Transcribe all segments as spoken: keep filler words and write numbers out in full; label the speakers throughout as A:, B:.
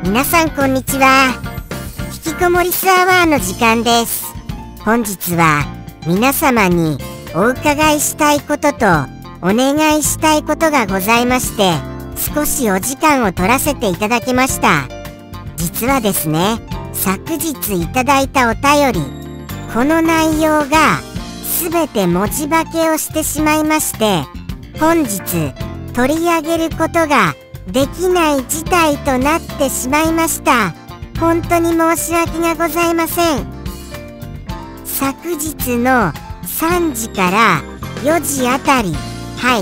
A: 皆さんこんにちは。引きこもりスアワーの時間です。本日は皆様にお伺いしたいこととお願いしたいことがございまして、少しお時間を取らせていただきました。実はですね、昨日いただいたお便り、この内容が全て文字化けをしてしまいまして、本日取り上げることができない事態となってしまいました。本当に申し訳がございません。昨日のさんじからよじあたり、はい、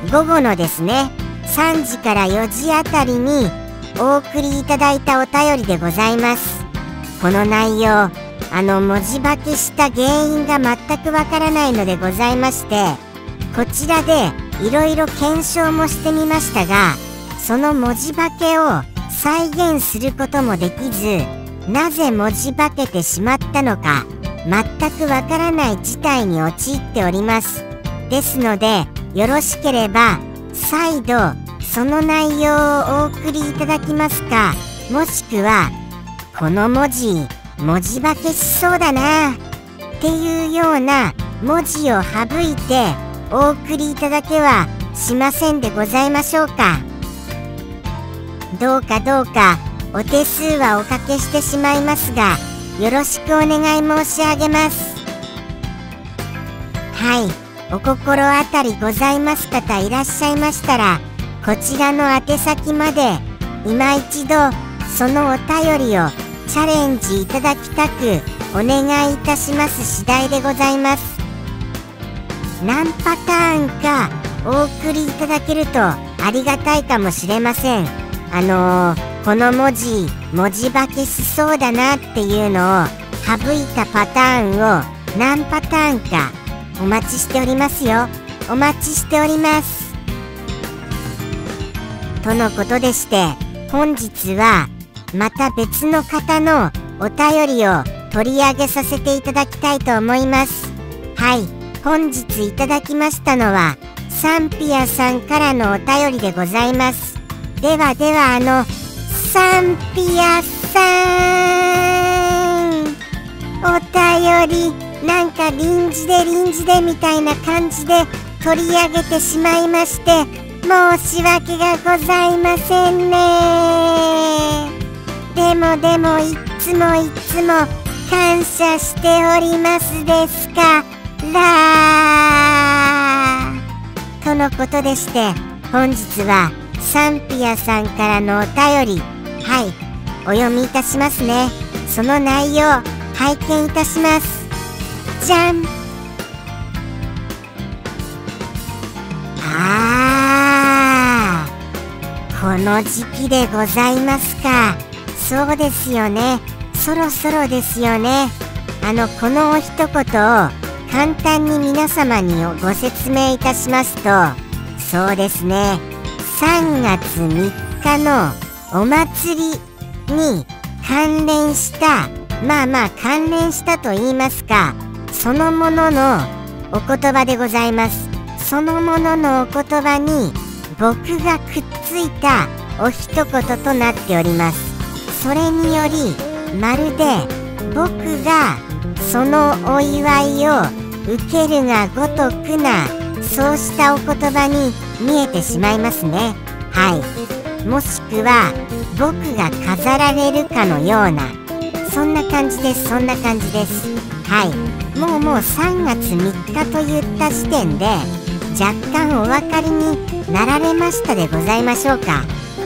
A: 午後のですね、さんじからよじあたりにお送りいただいたお便りでございます。この内容、あの文字化けした原因が全くわからないのでございまして、こちらでいろいろ検証もしてみましたが、その文字化けを再現することもできず、なぜ文字化けてしまったのか全くわからない事態に陥っております。ですので、よろしければ再度その内容をお送りいただきますか、もしくはこの文字文字化けしそうだなっていうような文字を省いてお送りいただけはしませんでございましょうか。どうかどうかお手数はおかけしてしまいますが、よろしくお願い申し上げます。はい、お心当たりございます方いらっしゃいましたら、こちらの宛先まで今一度そのお便りをチャレンジいただきたくお願いいたします次第でございます。何パターンかお送りいただけるとありがたいかもしれません。あのー、この文字文字化けしそうだなっていうのを省いたパターンを何パターンかお待ちしておりますよ。お待ちしております。とのことでして、本日はまた別の方のお便りを取り上げさせていただきたいと思います。はい、本日いただきましたのはサンピアさんからのお便りでございます。ではでは、あのサンピアさん、お便りなんか臨時で臨時でみたいな感じで取り上げてしまいまして申し訳がございませんね。でもでもいつもいつも感謝しておりますですからとのことでして、本日はサンピアさんからのお便り、はい、お読みいたしますね。その内容拝見いたします。じゃん。あー、この時期でございますか。そうですよね、そろそろですよね。あのこのお一言を簡単に皆様にご説明いたしますと、そうですね、さんがつみっかのお祭りに関連した、まあまあ関連したと言いますか、そのもののお言葉でございます。そのもののお言葉に僕がくっついたお一言となっております。それによりまるで僕がそのお祝いを受けるがごとくな、そうしたお言葉に見えてしまいますね。はい、もしくは僕が飾られるかのような、そんな感じです。そんな感じです。はい、もうもうさんがつみっかといった時点で若干お分かりになられましたでございましょうか。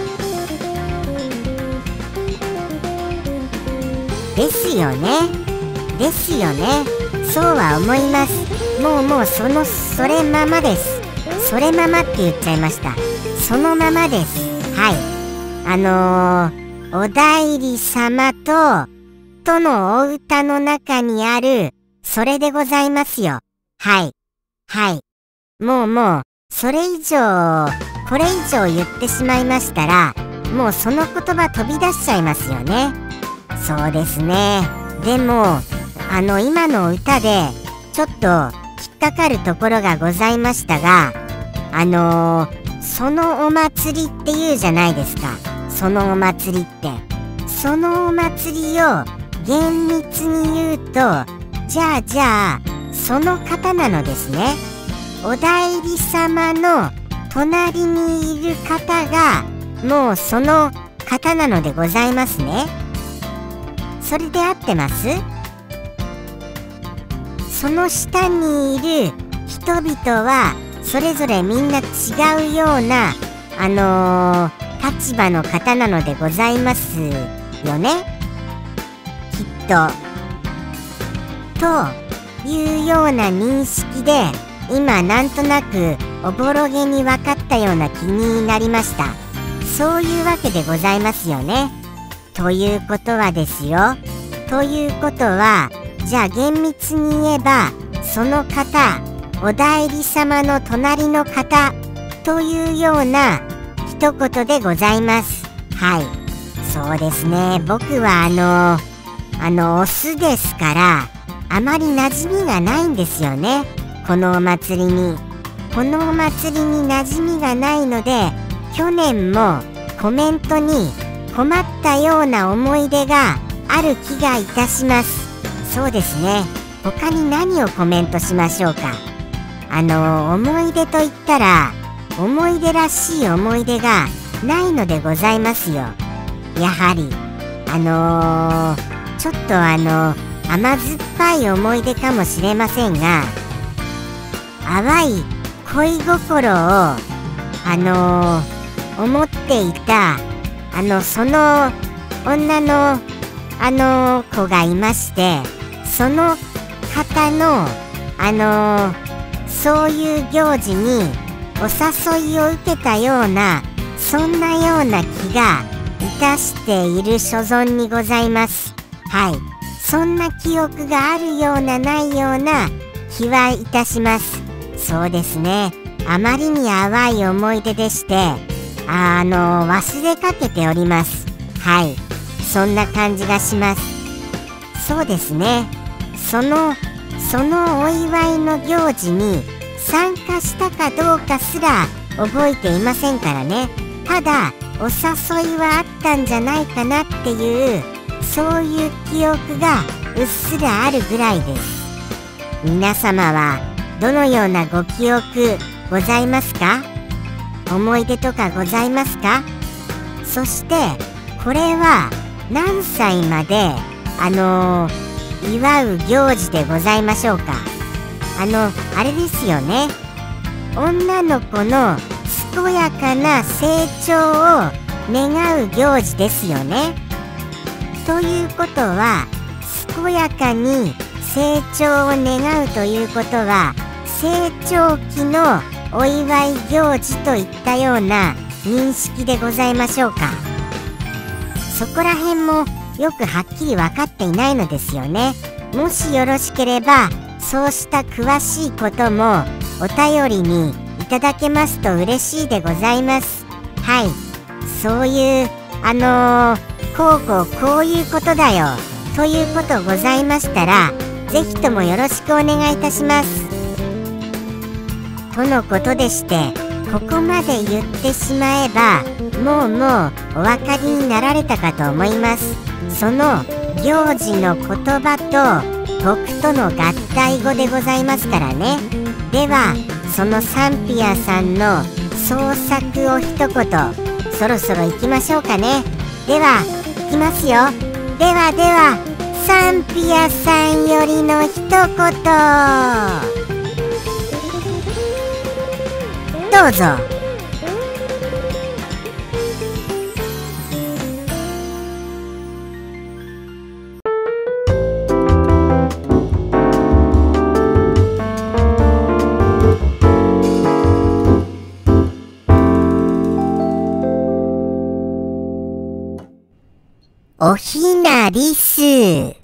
A: ですよね、ですよね、そうは思います。もうもうそのそれままです。それままって言っちゃいました。そのままです。はい、あのー、お内裏様ととのお歌の中にあるそれでございますよ。はいはい、もうもうそれ以上これ以上言ってしまいましたら、もうその言葉飛び出しちゃいますよね。そうですね。でもあの今の歌でちょっと引っかかるところがございましたが、あのー、そのお祭りっていうじゃないですか。そのお祭りってそのお祭りを厳密に言うと、じゃあじゃあその方なのですね。お内裏様の隣にいる方がもうその方なのでございますね。それで合ってます？その下にいる人々はそれぞれみんな違うようなあのー、立場の方なのでございますよね、きっと。というような認識で今なんとなくおぼろげに分かったような気になりました。そういうわけでございますよね。ということはですよ。ということはじゃあ厳密に言えばその方、お内裏様の隣の方というような一言でございます。はい、そうですね。僕はあのあのオスですからあまり馴染みがないんですよね、このお祭りに。このお祭りに馴染みがないので、去年もコメントに困ったような思い出がある気がいたします。そうですね。他に何をコメントしましょうか。あの思い出といったら思い出らしい思い出がないのでございますよ。やはりあのー、ちょっとあの甘酸っぱい思い出かもしれませんが、淡い恋心をあのー、思っていたあのその女のあの子がいまして、その方のあのー、そういう行事にお誘いを受けたようなそんなような気がいたしている所存にございます。はい、そんな記憶があるようなないような気はいたします。そうですね。あまりに淡い思い出でしてあ、あのー、忘れかけております。はい、そんな感じがします。そうですね。そのそのお祝いの行事に参加したかどうかすら覚えていませんからね。ただお誘いはあったんじゃないかなっていうそういう記憶がうっすらあるぐらいです。皆様はどのようなご記憶ございますか？思い出とかございますか？そしてこれは何歳まであのー、祝う行事でございましょうか？あのあれですよね。女の子の健やかな成長を願う行事ですよね。ということは健やかに成長を願うということは成長期のお祝い行事といったような認識でございましょうか。そこら辺もよくはっきり分かっていないのですよね。もしよろしければそうした詳しいこともお便りにいただけますと嬉しいでございます。はい、そういうあのー、こうこうこういうことだよということございましたらぜひともよろしくお願いいたしますとのことでして、ここまで言ってしまえばもうもうお分かりになられたかと思います。その行事の言葉と僕との合体語でございますからね。ではそのサンピアさんの創作を一言そろそろ行きましょうかね。では行きますよ。ではではサンピアさんよりの一言どうぞ。おひなりす。